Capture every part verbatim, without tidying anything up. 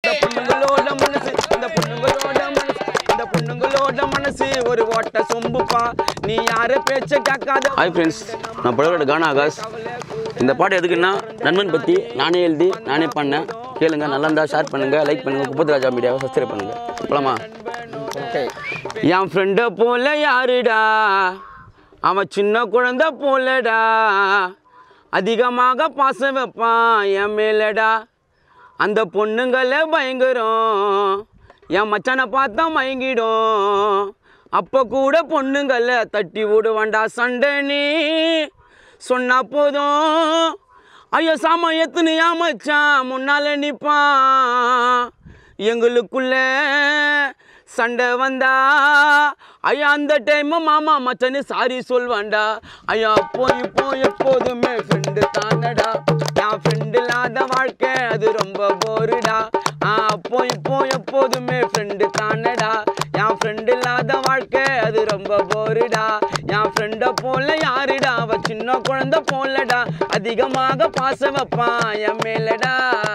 இந்த பொண்ணுங்களோட மனசு இந்த பொண்ணுங்களோட மனசு இந்த பொண்ணுங்களோட மனசு ஒரு ஓட்ட சொம்புப்பா நீ யார பேச்ச கேட்காத. ஹாய் ஃப்ரெண்ட்ஸ், நான் படத்தோட கானா ஆகாஷ். இந்த பாட்டு எதுக்குன்னா நண்பன் பற்றி நானே எழுதி நானே பண்ணேன். கேளுங்க, நல்லா இருந்தால் ஷேர் பண்ணுங்கள், லைக் பண்ணுங்கள், kuppathuraja மீடியாவை சப்ஸ்கிரைப் பண்ணுங்கள். போலாமா? என் ஃப்ரெண்டை போல யாருடா, அவன் சின்ன குழந்தை போலடா, அதிகமாக பாசம் வைப்பான் என் மேலடா. அந்த பொண்ணுங்களே பயங்கரம், என் மச்சானை பார்த்தா மயங்கிடும். அப்போ கூட பொண்ணுங்களை தட்டி விடுவாண்டா. சண்டை நீ சொன்னா போதும், ஐயோ சாமா எத்துன்னு ஏன் மச்சான் முன்னால நிற்பான். எங்களுக்குள்ள சண்டை வந்தா ஐயா அந்த டைம் மாமா மச்சனு சாரி சொல்வாண்டா. ஐயா அப்போ இப்போ எப்போதுமே ஃப்ரெண்டு தானடா. என் ஃப்ரெண்டு இல்லாத வாழ்க்கை அது ரொம்ப போருடா. அப்போ இப்போ எப்போதுமே ஃப்ரெண்டு தானடா. என் ஃப்ரெண்டு இல்லாத வாழ்க்கை அது ரொம்ப போருடா. என் ஃப்ரெண்டை போல யாருடா, அவ சின்ன குழந்தை போலடா, அதிகமாக பாசம் வைப்பான் என் மேலடா.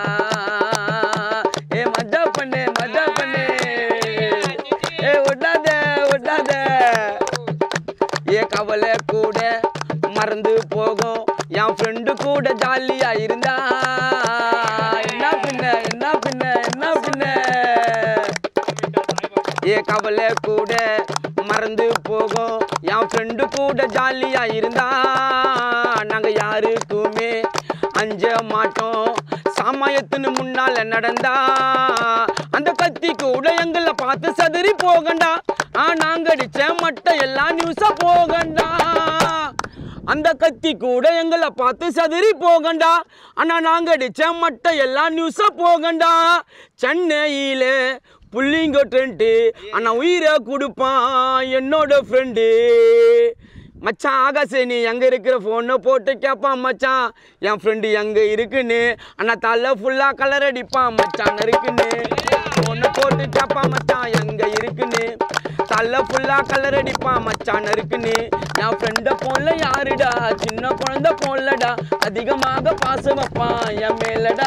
ஏ மஜா பண்ணு மஜா பண்ணு, ஏ விடாத விடாத. ஏ கவலை கூட மறந்து போகும் என் ஃப்ரெண்டு கூட ஜாலியா இருந்தா. என்ன பின்ன என்ன பின்ன என்ன பின்ன. ஏ கவலை கூட மறந்து போகும் என் ஃப்ரெண்டு கூட ஜாலியா இருந்தா. நாங்க யாருக்குமே அஞ்ச மாட்டோம், சாமாயத்துன்னு முன்னால நடந்தா. அந்த கத்தி கூட எங்களை பார்த்து சதுரி போகண்டா. ஆ நாங்க அடிச்ச மட்டை எல்லாம் நியூஸா போகண்டா. அந்த கத்தி கூட எங்களை பார்த்து சதுரி போகண்டா. ஆனா நாங்க அடிச்ச மட்டை எல்லாம் நியூஸா போகண்டா. சென்னையில புள்ளிங்க ட்ரெண்டு, ஆனா உயிரை கொடுப்பான் என்னோட ஃப்ரெண்டு. மச்சான் ஆகாஷ் நீ எங்கே இருக்கிற ஃபோனை போட்டு கேட்பான் மச்சான் என் ஃப்ரெண்டு எங்கே இருக்குன்னு. ஆனால் தலை ஃபுல்லாக கலர் அடிப்பான் மச்சான் இருக்குன்னு. ஃபோனை போட்டு கேட்பான் மச்சான் எங்கே இருக்குன்னு. தலை ஃபுல்லாக கலர் அடிப்பான் மச்சான் இருக்குன்னு. என் ஃப்ரெண்டை போல யாருடா, சின்ன குழந்தை போலடா, அதிகமாக பாசம் வைப்பான் என் மேலடா.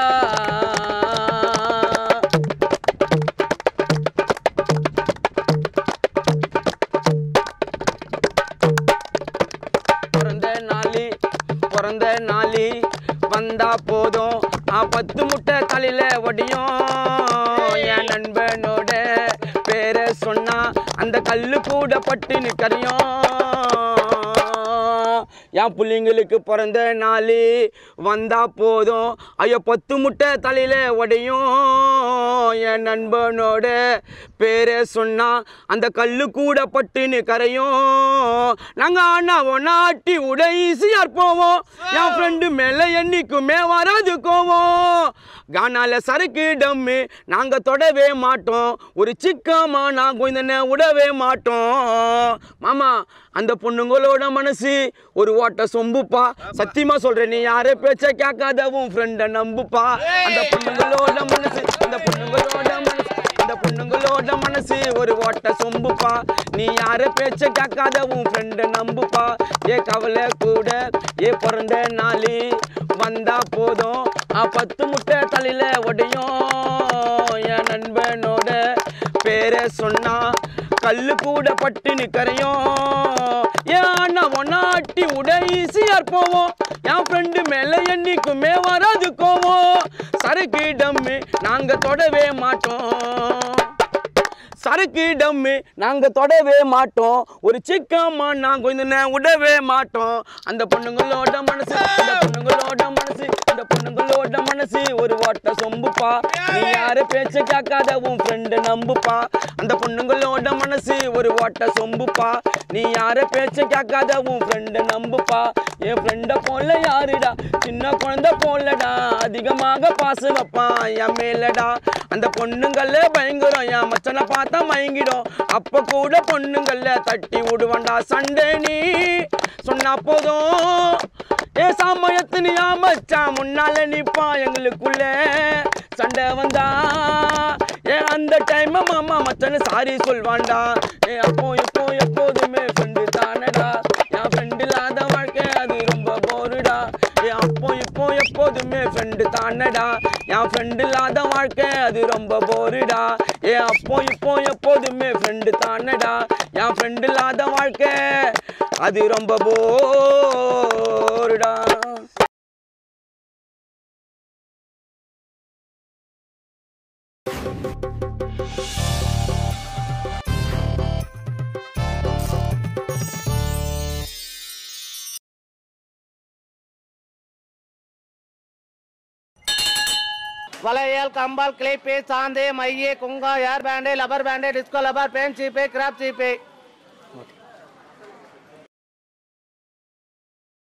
பிறந்த நாளி வந்தா போதும் பத்து முட்டை தலையில ஒடியும். என் நண்பனோட பேரை சொன்னா அந்த கல்லு கூட பட்டு நிற்கறியும். என் பிள்ளைங்களுக்கு பிறந்த நாளி வந்தா போதும் ஐயோ பத்து முட்டை தலையில உடையும். என் நண்பனோட பேரை சொன்னா அந்த கல்லு கூட பட்டுன்னு கரையும். நாங்க ஆனா ஒன்னாட்டி உட ஈஸியா போவோம். என் ஃப்ரெண்டு மேல என்னைக்குமே வராது கோவோம். கானால சரக்கு டம்மு நாங்க தொடவே மாட்டோம். ஒரு சிக்கமா நான் கொஞ்ச விடவே மாட்டோம். மாமா அந்த பொண்ணுங்களோட மனசு ஒரு ஓட்ட சொம்புப்பா. சத்தியமா சொல்றேன், நீ யாரே பேச்ச கேட்காத உன் ஃப்ரெண்ட நம்புப்பா. அந்த பொண்ணுங்களோட மனசு அந்த பொண்ணுங்களோட மனசு அந்த பொண்ணுங்களோட மனசு ஒரு ஓட்ட சொம்புப்பா. நீ யார பேச்ச கேட்காத உன் ஃப்ரெண்ட நம்புப்பா. ஏ கவலை கூட ஏ பிறந்த நாளி வந்தா போதும் பத்து முட்டை தலையில உடையும். என் நண்பனோட பேரை சொன்னா கல்லு கூட பட்டு நிற்கறையும். ஏன்னா ஒன்னாட்டி உட ஈஸியா போவோம். என் ஃப்ரெண்டு மேல என்னைக்குமே வராது கோவோம். சரக்கு டம்மு நாங்க தொடவே மாட்டோம். சரக்கு டம்மு நாங்க தொடவே மாட்டோம். ஒரு சிக்கமா நான் கொஞ்சம் விடவே மாட்டோம். அந்த பொண்ணுங்களோட மனசு அந்த பொண்ணுங்களோட மனசு அந்த பொண்ணுங்களோட மனசு ஒரு ஓட்ட சொம்புப்பா. நீ யார பேச்ச கேட்காத உன் ஃப்ரெண்டு நம்புப்பா. அந்த பொண்ணுங்களோட மனசு ஒரு ஓட்ட சொம்புப்பா. நீ யார பேச்ச கேட்காத உன் ஃப்ரெண்டு நம்புப்பா. என் ஃப்ரெண்ட போல யாருடா, சின்ன குழந்தை போலடா, அதிகமாக பாசம் வைப்பான் என் மேலடா. அந்த பொண்ணுங்கள பயங்கரம், என் மச்சனை பார்த்தா மயங்கிடும். அப்ப கூட பொண்ணுங்கள தட்டி விடுவாண்டா. சண்டை நீ சொன்னா போதும், ஏ சாமயத்துன்னு ஏன் மச்சான் முன்னால நிப்பா. எங்களுக்குள்ள சண்டை வந்தா ஏ அந்த டைம் மாமா மச்சனை சாரி சொல்வாண்டா. ஏ அப்போ எப்போ எப்போதுமே ஃப்ரெண்டு தானடா. என் ஃப்ரெண்டு இல்லாத வாழ்க்கை அது ரொம்ப போருடா. ஏ அப்போ இப்போ எப்போதுமே ஃப்ரெண்டு தான். தானடா என் ஃப்ரெண்டு இல்லாத வாழ்க்கை அது ரொம்ப போருடா ஏ அப்போ இப்போ எப்போதுமே ஃப்ரெண்டு தானடா என் ஃப்ரெண்டு இல்லாத வாழ்க்கை அது ரொம்ப போருடா. வளையல் கம்பால் கிளிப்பு சாந்து மைய குங்கா hair band rubber band disco rubber band சீப்பு கிராப் சீப்பு